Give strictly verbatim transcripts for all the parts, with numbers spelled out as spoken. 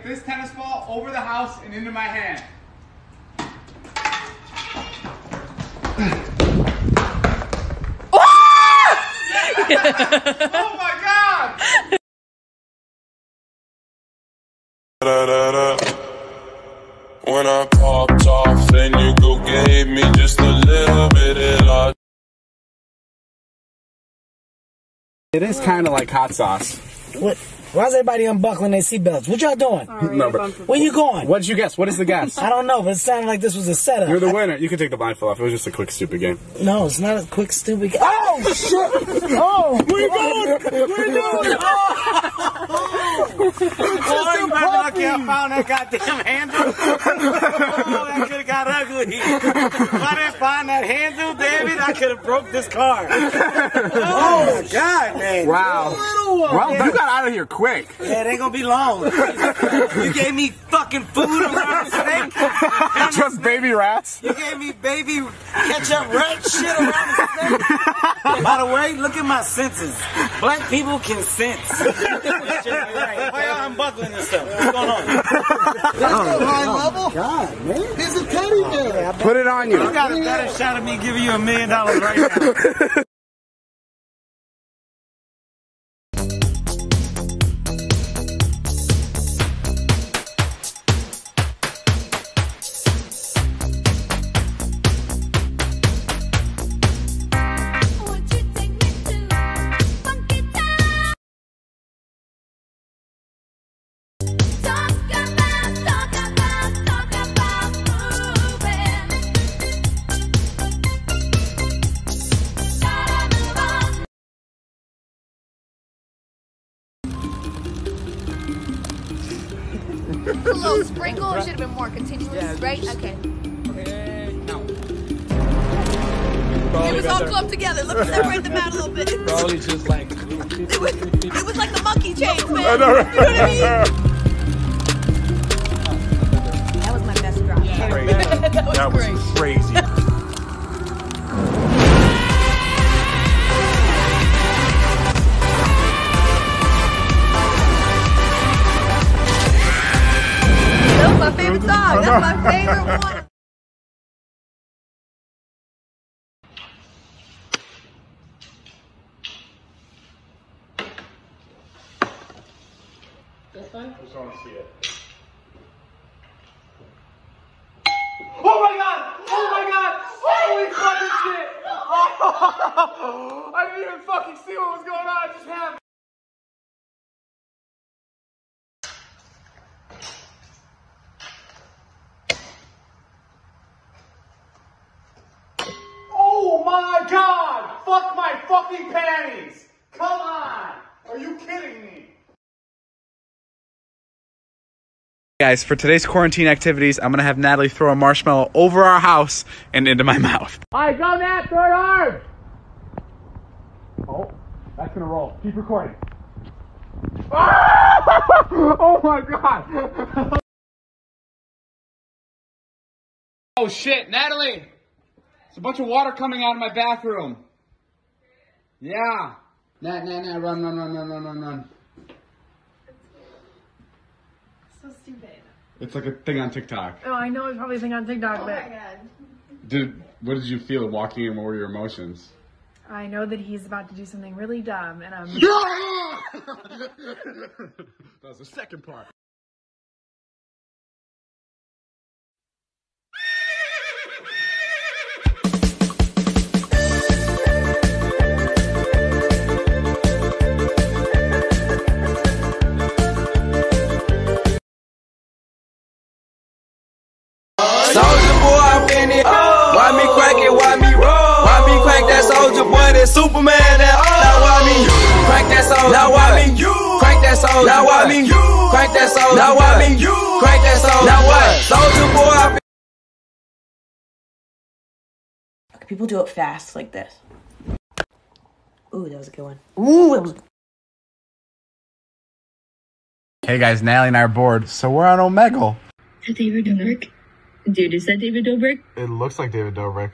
this tennis ball over the house and into my hand. Oh my God! Da, da, da. When I popped off, then you go gave me just a little bit of love. It is kind of like hot sauce. What? Why's everybody unbuckling their seatbelts? What y'all doing? Right, no, but where you going? What did you guess? What is the guess? I don't know, but it sounded like this was a setup. You're the winner. You can take the blindfold off. It was just a quick, stupid game. No, it's not a quick, stupid game. Oh, shit! Oh! Where you going? Where you going? Oh! Oh, you better lucky I found that goddamn handle. Oh, that could have got ugly. If I didn't find that handle, David, I could have broke this car. Oh, my God, man. Wow. Well, yeah. You got out of here quick. Yeah, it ain't gonna be long. You gave me fucking food around the snake. Just baby rats. You gave me baby ketchup rat shit around the snake. By the way, look at my senses. Black people can sense. Right. Why y'all unbuckling this stuff? What's going on? That's oh, high oh, level. God, man. He's a teddy bear. Put it on you. You got a better shot at me giving you a million dollars right now. A little sprinkle, it should have been more continuous, yeah, right? Okay. Okay, no. It was all clumped together. Let me separate them out a little bit. Probably just like... It was, it was like the monkey chains, man. I know, right? You know what I mean? That was my best drop. Yeah. that was, that was crazy. That's my favorite song. That's my favorite one. This one? I just want to see it. Oh my God! Oh my God! Holy fucking shit! Oh, I didn't even fucking see what was going on. It just happened. Oh my God! Fuck my fucking panties! Come on! Are you kidding me? Guys, for today's quarantine activities, I'm gonna have Natalie throw a marshmallow over our house and into my mouth. Alright, go Nat, throw it hard! Oh, that's gonna roll. Keep recording. Oh my God! Oh shit, Natalie! There's a bunch of water coming out of my bathroom. Yeah. Nat, Nat, Nat, run, run, run, run, run, run, run. So stupid. It's like a thing on TikTok. Oh, I know it's probably a thing on TikTok, oh but... my God. Did, what did you feel walking him over your emotions? I know that he's about to do something really dumb, and I'm... That was the second part. Soldier boy, I'm in it. Oh. Why me crack it? Why me roll? Why me crack that soldier boy? That Superman? That oh. Now why me you crack that soldier? Now why me you crack that soldier? Now why me you crack that soldier? Now why me you crack that soldier? Now what? Soldier boy, I'm Okay, people do it fast like this. Ooh, that was a good one. Ooh, that was. Hey guys, Natalie and I are bored, so we're on Omegle. Is that David Dobrik? Dude, is that David Dobrik? It looks like David Dobrik.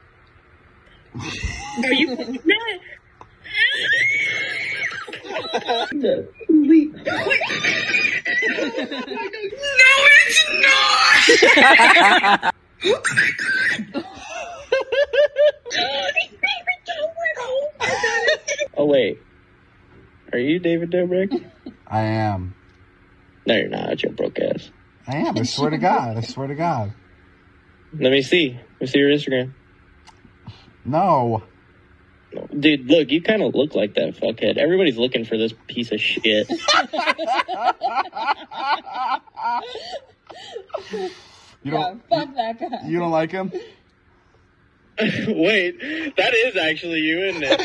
Are you fucking mad? Oh wait, are you David Dobrik? I am. No, you're not. You're broke ass. I am. I swear to God. I swear to God. Let me see. Let me see your Instagram. No. Dude, look, you kind of look like that fuckhead. Everybody's looking for this piece of shit. You don't. Yeah, fuck that guy. You don't like him? Wait, that is actually you, isn't it?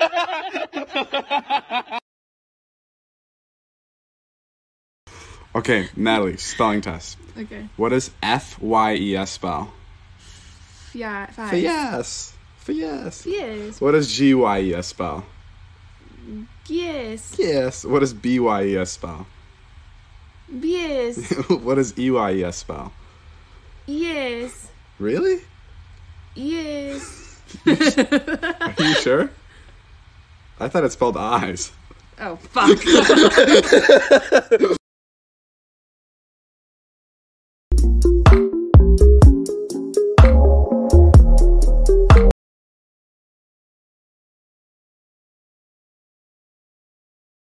Okay, Natalie, spelling test. Okay. What does F Y E S spell? Yeah, five. For yes. For yes. Yes. What does G Y E S spell? Yes. Yes. What does B Y E S spell? Yes. What does E Y E S spell? Yes. Really? Yes. Are you sure? I thought it spelled eyes. Oh, fuck.